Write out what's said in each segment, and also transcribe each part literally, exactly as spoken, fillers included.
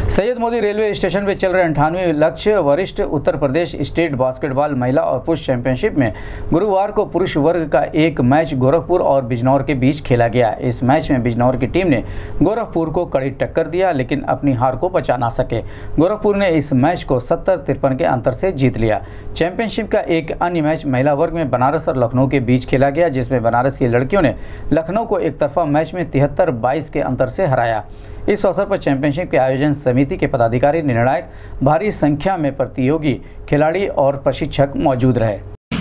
Syed Modi railway station पर चल रहे अंठानवे लक्ष्य वरिष्ठ उत्तर प्रदेश स्टेट बास्केटबॉल महिला और पुरुष चैंपियनशिप में गुरुवार को पुरुष वर्ग का एक मैच गोरखपुर और बिजनौर के बीच खेला गया। इस मैच में बिजनौर की टीम ने गोरखपुर को कड़ी टक्कर दिया, लेकिन अपनी हार को बचा ना सके। गोरखपुर ने इस मैच को सत्तर तिरपन के अंतर से जीत लिया। चैंपियनशिप का एक अन्य मैच महिला वर्ग में बनारस और लखनऊ के बीच खेला गया, जिसमें बनारस की लड़कियों ने लखनऊ को एक तरफा मैच में तिहत्तर बाईस के अंतर से हराया। इस अवसर पर चैंपियनशिप के आयोजन समिति के पदाधिकारी, निर्णायक, भारी संख्या में प्रतियोगी खिलाड़ी और प्रशिक्षक मौजूद रहे।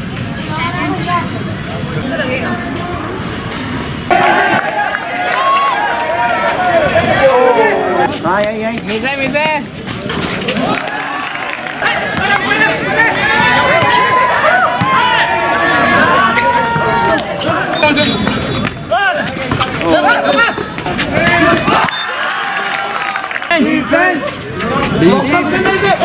हाँ यही यही मिसे मिसे Defense! Defense!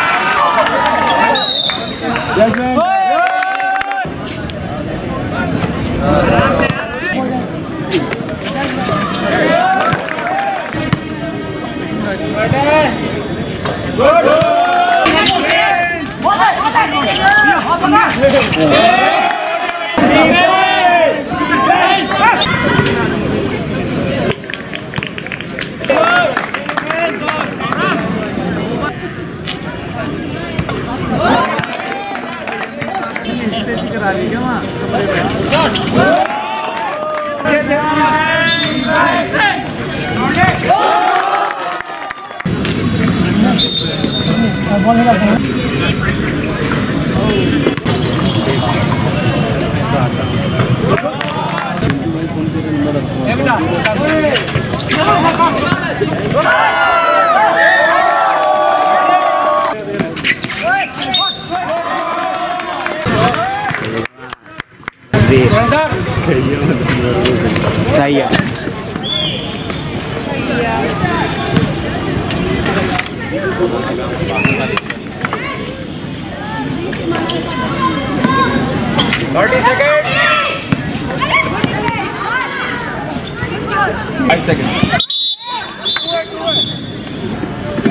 सही है। थर्टी सेकेंड फाइव सेकेंड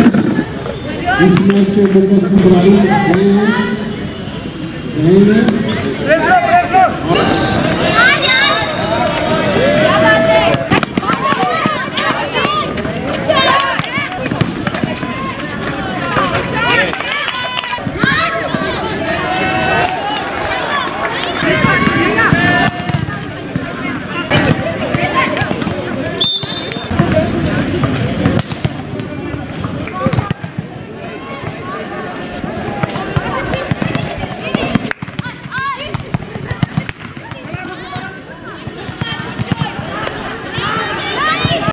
इस मैच के